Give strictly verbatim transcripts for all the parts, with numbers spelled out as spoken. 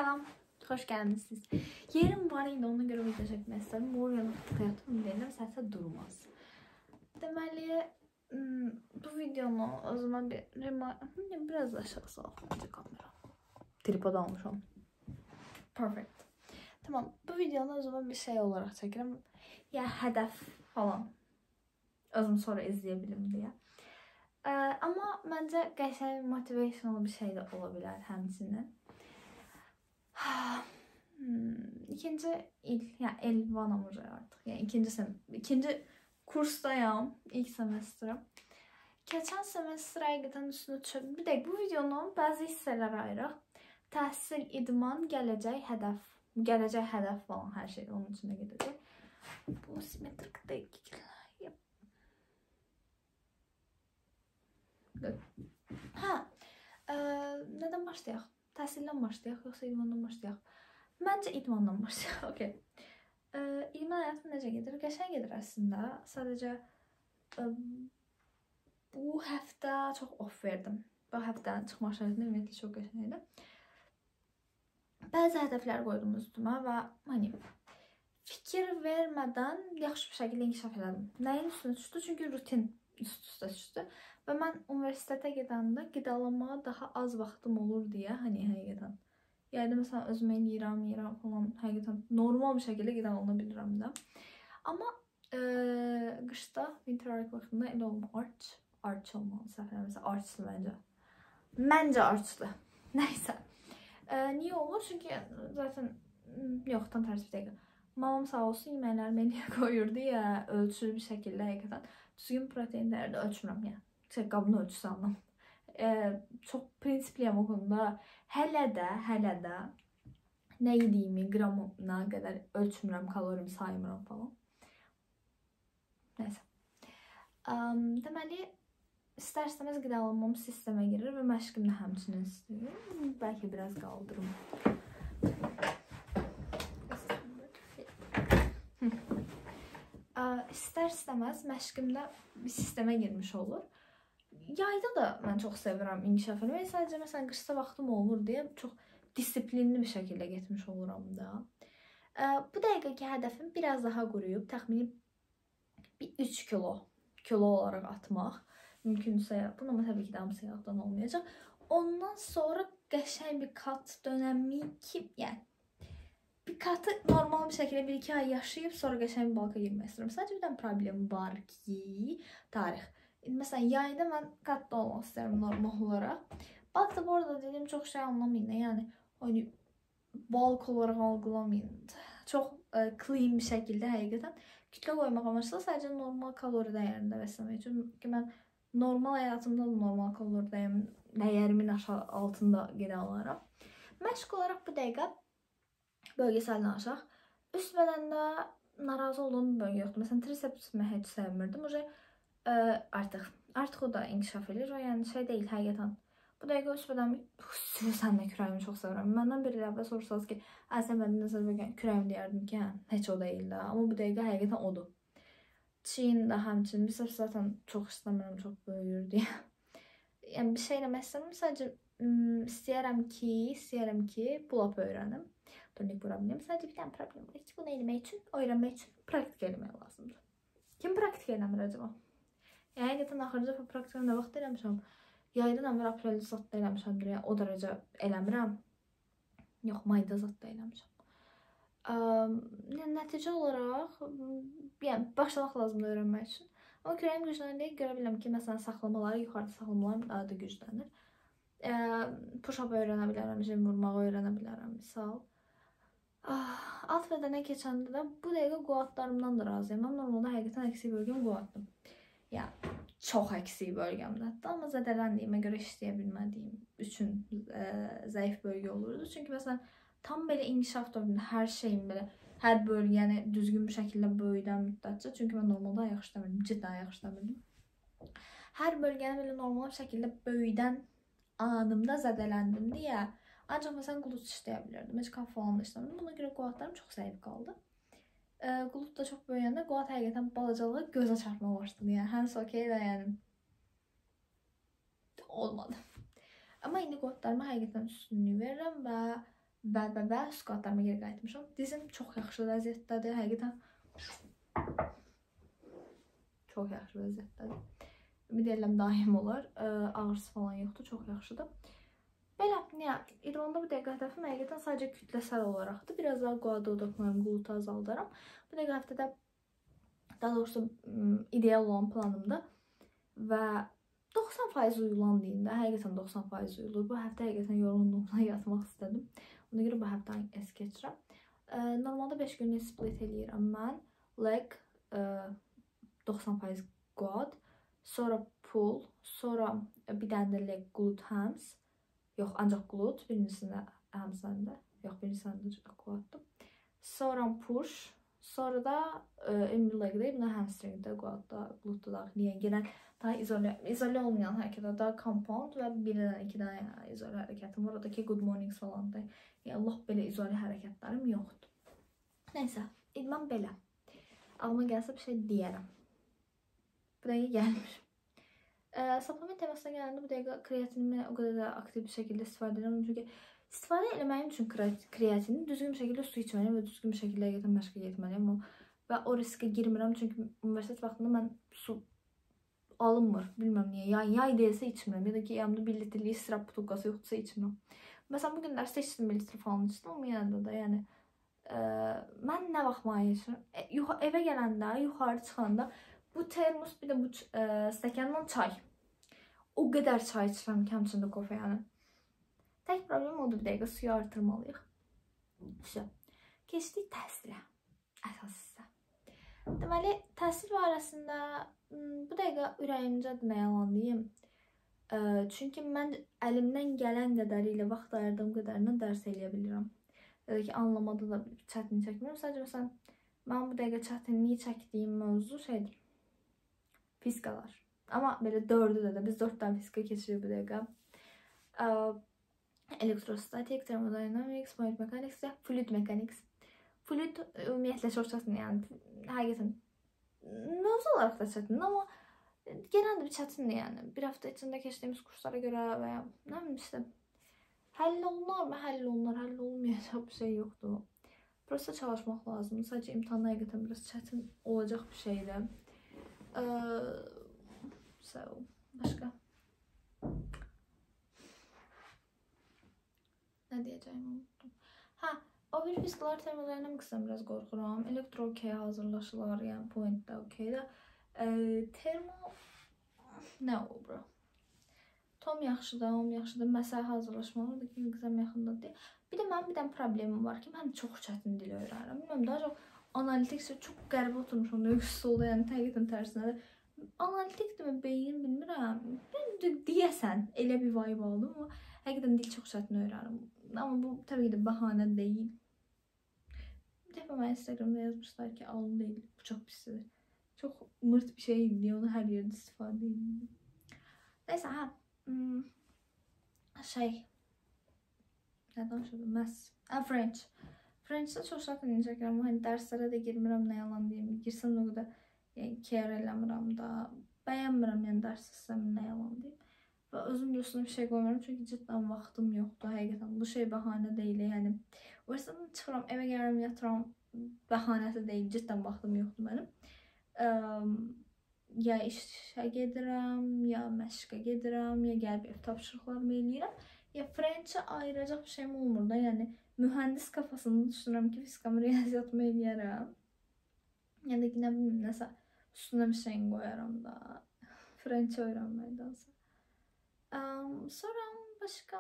Salam, xoş gəlmisiniz. Yerim var indi, ona görə video çəkmək istədim. Bu yana tıxıyatım deyiləm, səsə durmaz. Deməli, bu videonu o zaman bir biraz aşağı salaq bence kamera. Tripod almışam. Perfect. Tamam, bu videonu o zaman bir şey olarak çəkirəm. Ya hədəf falan. Özüm sonra izləyə bilim deyə. Ee, ama bence qəşəng motivational bir şey de olabilir həmçinin. Hmm, ikinci il, yani elvanam artık. Yani ikinci sem ikinci kurstayım, ilk semestrim. Keçən semestr həqiqətən üstünə düşürdüm. Bir dəqiq, bu videonun bəzi hissələrə ayıraq. Təhsil, idman, gələcək, hədəf. Gələcək hədəf falan hər şey onun içində gedəcək. Bu simetrik deyil. Ha, e, neden başlayaq? Təhsildən başlayaq, yoxsa idmandan başlayaq? Məncə idmandan başlayaq, okey. E, idman həyatım necə gedir? Qəşəng gedir əslində. Sadəcə e, bu həftə çox off verdim. Bu həftə çıxma şəraitində ümumiyyətlə çox qəşəng idi. Bəzi hədəflər qoydum üstümə və hani fikir vermədən yaxşı bir şəkildə inkişaf elədim. Nəyin üstünə düşdü? Çünki rutin üst-üstə düşdü. Və mən universitetə gedəndə qidalanmağa daha az vaxtım olur deyə, hani həqiqətən. Yəni məsələn özümə yeyirəm, yeyirəm falan, həqiqətən normal bir şəkildə qidalana bilirəm də. Amma e, qışda, winter arc vaxtında elə olma, arch, arch olmalı səfər, məsələn, archdır məncə. Məncə archdır. Nəysə. E, niyə olur? Çünki zaten, yox, tam tərsi bir dəqiqə. Mamam sağ olsun yeməklərimi eləyə qoyurdu ya, ölçülü bir şəkildə həqiqətən. Düzgün protein dəyəri də ölçmürəm yəni. Şey, qabın ölçüsü anlam. Ee, çox prinsipliyəm o konuda. Hələ də, hələ də nə yediyimi, qramına qədər ölçmürəm, kalorimi saymıram falan. Nəysə. Um, deməli, istər-istəməz qidalanmam sistemə girir və məşqim də həmçinin istəyir. Bəlkə biraz qaldırım. İstər-istəməz məşqimdə bir sistemə girmiş olur. Yayda da mən çox sevirəm inkişaf etməyi. Sadəcə məsələn qışda vaxtım olmur deyə çox disiplinli bir şəkildə getmiş oluram da. Bu dəqiqəki hədəfim biraz daha quruyub, təxmini bir üç kilo kilo olaraq atmaq. Mümkünsə, bunu amma təbii ki də hamısı yağdan olmayacaq. Ondan sonra qəşəng bir kat dönəmi ki, yəni bir katı normal bir şəkildə bir iki ay yaşayıb sonra qəşəng bir balka girmək istəyirəm. Sadəcə bir dənə problem var ki, tarix. Məsələn, yayda mən qatda olmaq istəyirəm normal olaraq. Balkda bu arada dediyim çox şey anlamayın. Yəni, hani, balk olaraq algılamayın. Çox e, clean bir şəkildə həqiqətən kütlə qoymaq amaçlı sadəcə normal kalori dəyərində bəsləmək üçün. Çünki mən normal həyatımda da normal kalori dəyərimin aşağı altında qida alaram. Məşq olaraq bu dəqiqə bölgesel aşağı. Üst bədəndə narazı olduğum bir bölge yoxdur. Məsələn, trisepsimi heç sevmirdim. Oca e, artıq, artıq o da inkişaf edir. O yəni şey deyil, həqiqətən. Bu dəqiqə üst bədənimi, xüsusən də kürəyimi çox sevirəm. Məndən biri ilə sorsanız ki, əsən məndən nəzər verirəm, kürəyimi deyərdim ki, hə, heç o deyil də. Amma bu dəqiqə həqiqətən odur. Çiyin də həmçinin, bir sırf zaten çox istəmirəm, çox böyüyür deyə. Yəni bir şey eləmək istəmirəm, sadəcə istəyərəm ki, istəyərəm ki, pull-up öyrənim. Turnik vura biləm. Sadəcə bir dənə problem var. Heç bunu eləmək üçün, öyrənmək üçün praktik eləmək lazımdır. Kim praktik eləmir acaba? Yəni, həqiqətən axırıncı praktika nə vaxt eləmişəm? Yaydan əvvəl apreldə zatda eləmişəm. O dərəcə eləmirəm. Yox, mayda zatda eləmişəm. Yəni, nəticə olaraq, yəni, başlamaq lazımdır öyrənmək üçün. Amma kürəyim güclənir, görə biləm ki, məsələn, saxlamaları, yuxarıda saxlamalarım daha da güclənir. Push-up öyrənə bilərəm, jim vurmağı öyrənə bilərəm, misal. Alt bədənə keçəndə də bu dəqiqə quatlarımdan da razıyam. Mən normalda həqiqətən əksik bölgəm quatdım. Yəni, çox əksik bölgəmdədir. Amma zədələndiyimə görə işləyə bilmədiyim üçün e, zəif bölgə olurdu. Çünki məsələn, tam belə inkişaf dövründə hər şeyin belə, hər bölgəni düzgün bir şəkildə böyüdən müddətcə. Çünki mən normalda ayaq işləmirdim, cidden ayaq işləmirdim. Hər bölgəni belə normal bir şəkildə böyüdən anımda zədələndim deyə ancaq məsələn qulus işləyə bilirdim. Heç kaf falan da işləmirdim. Buna görə quatlarım çox zəif qaldı. E, qulut da çox böyüyəndə quat həqiqətən balacalığı gözə çarpma başladı. Yəni həmsi okey də yəni olmadı. Amma indi quatlarıma həqiqətən üstünlüyü verirəm və Və və və squatlarıma geri qayıtmışam. Dizim çox yaxşı vəziyyətdədir, həqiqətən. Çox yaxşı vəziyyətdədir. Ümid edirəm daim olar. Ağrısı falan yoxdur, çox yaxşıdır. Belə, idmanda bu dəqiqə hədəfim həqiqətən sadəcə kütləsəl olaraqdır. Biraz daha quada odaqlarım, qulutu azaldaram. Bu dəqiqə həftədə, daha doğrusu ideal olan planımda və doxsan faiz uyulan deyim də, həqiqətən doxsan faiz uyulur. Bu həftə həqiqətən yorğunluğumla yatmaq istədim. Ona görə bu həftə es keçirəm. Normalda beş günlük split eləyirəm mən. Leg doxsan faiz quad, sonra pull, sonra bir dənə də leg glute hams. Yox, ancaq glute, birincisində hamsəndə. Yox, birincisində quaddır. Sonra push, sonra da ümumi legdə, buna hamstringdə, quadda, glute'da daxiliyə gələn daha izole, izole olmayan hərəkətlər, daha compound və birdən iki dənə izole hərəkətim var. Oradakı good morning falan da. Yəni, Allah belə izole hərəkətlərim yoxdur. Neysə, idman belə. Ağlıma gəlsə bir şey deyərəm. Bu dəqiqə gəlmir. Supplement temasına gələndə bu dəqiqə kreatinimi o qədər də aktiv bir şəkildə istifadə edirəm. Çünki istifadə eləməyim üçün kreatini düzgün bir şəkildə su içməliyim və düzgün bir şəkildə həqiqətən məşqə getməliyim. Və o riskə girmirəm. Çünki universitet vaxtında mən su alınmır. Bilməm niyə. Yay, yay deyilsə içmirəm. Ya da ki, yanımda bir litrlik sirap butulkası yoxdursa içmirəm. Məsələn, bu günlər seçdim bir litr falan içdim. Amma yanında da, yəni mən nə vaxt maya içirəm? Evə gələndə, yuxarı çıxanda bu termos, bir də bu stəkandan çay. O qədər çay içirəm ki, həmçində kofe, yəni. Tək problem odur, bir dəqiqə suyu artırmalıyıq. İşte, keçdik təhsilə, əsas hissə. Deməli, təhsil barəsində bu dəqiqə ürəyimcədir, nə yalan deyim. Çünki mən əlimdən gələn qədərilə, vaxt ayırdığım qədərindən dərs eləyə bilirəm. Ya da ki, anlamada da çətin çəkmirəm. Sadəcə, məsələn, mən bu dəqiqə çətinliyi çəkdiyim mövzu şeydir, fizikalar. Amma belə dördü də, biz dörd dənə fizika keçirik bu dəqiqə. Elektrostatik, thermodynamics, fluid mechanics və fluid mechanics. Fluid ümumiyyətlə çox çətin, yəni həqiqətən mövzu olaraq da çətindir, amma genəldə bir çətindir, yəni. Bir həftə içində keçdiyimiz kurslara görə və ya, nə bileyim işte, həll olunar mı? Həll olunar, həll olmayacaq bir şey yoxdur. Prosta çalışmaq lazımdır. Sadəcə imtihanda həqiqətən biraz çətin olacaq bir şeydir. So, başqa. Nə deyəcəyimi unuttum. Hə, o bir fizikalar termodynamicsdən biraz qorxuram. Elektro okey hazırlaşırlar, yəni point də okey də. Termo, nə o bura? Tom yaxşıdır, om yaxşıdır. Məsələ hazırlaşmalıdır ki, qızam yaxındadır deyil. Bir də mənim bir dənə problemim var ki, mən çox çətin dil öyrənirəm. Bilməm, daha çox analitik çox qəribə oturmuşam da üstolda, yəni həqiqətən tərsinədir. Analitikdir mi, beynim bilmirəm. Deyəsən, elə bir vibe aldım, amma həqiqətən dil çox çətin öyrənirəm. Amma bu, təbii ki də, bəhanə deyil. Bir dəfə mən Instagramda yazmışlar ki, alın deyil, bu çox pisdir. Çox mırt bir şey idi, onu hər yerdə istifadə edirəm. Neysə, hə. Şey, nə danışırdım, məhz, hə, French. French'də çox çətin çəkirəm, hani dərslərə də girmirəm, nə yalan deyim, girsəm o qədər care eləmirəm da, bəyənmirəm, yəni dərs sistemini, nə yalan deyim. Və özüm də üstünə bir şey qoymuram, çünki ciddən vaxtım yoxdur, həqiqətən, bu şey bəhanə deyil, yəni. Universitetdən çıxıram, evə gəlirəm, yatıram, bəhanəsi deyil, ciddən vaxtım yoxdur mənim. Ya işə gedirəm, ya məşqə gedirəm, ya gəlib ev tapşırıqlarımı eləyirəm, ya French'ə ayıracaq bir şeyim olmur da, yəni mühəndis kafasını düşünürəm ki, fizikamı, riyaziyyatımı eləyərəm. Ya da ki, nə bilməm, nəsə üstünə bir şeyin qoyaram da, French'ə öyrənməkdənsə. Sonra başqa,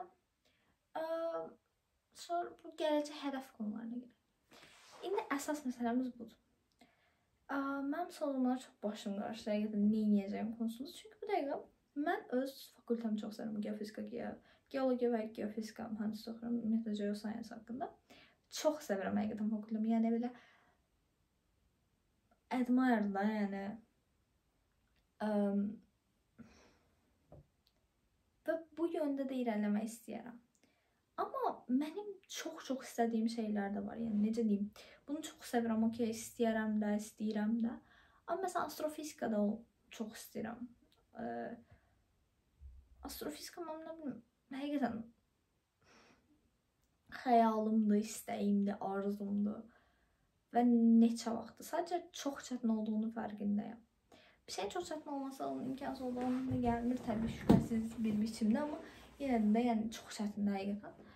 sonra bu gələcək hədəf konularına gəlir. İndi əsas məsələmiz budur. Mənim son zamanlar çox başım qarşıda, həqiqətən nə edəcəyim konusunda. Çünki bu dəqiqə mən öz fakültəmi çox sevirəm, geofizika, geologiya və geofizika mühəndisi oxuram, ümumiyyətlə geoscience haqqında. Çox sevirəm həqiqətən fakültəmi, yəni belə admire da, yəni və bu yöndə də irəliləmək istəyərəm. Amma mənim çox-çox istədiyim şeylər də var, yəni necə deyim, bunu çox sevirəm, okey, istəyərəm də, istəyirəm də. Amma məsələn, astrofizikada çox istəyirəm. Astrofizika, mən nə bilməm, həqiqətən xəyalımdır, istəyimdir, arzumdur və neçə vaxtdır. Sadəcə çox çətin olduğunu fərqindəyəm. Bir şey çox çətin olmasa onun imkansız olduğunu gəlmir təbii şübhəsiz bir biçimdə, amma yenə də yəni çox çətindir həqiqətən.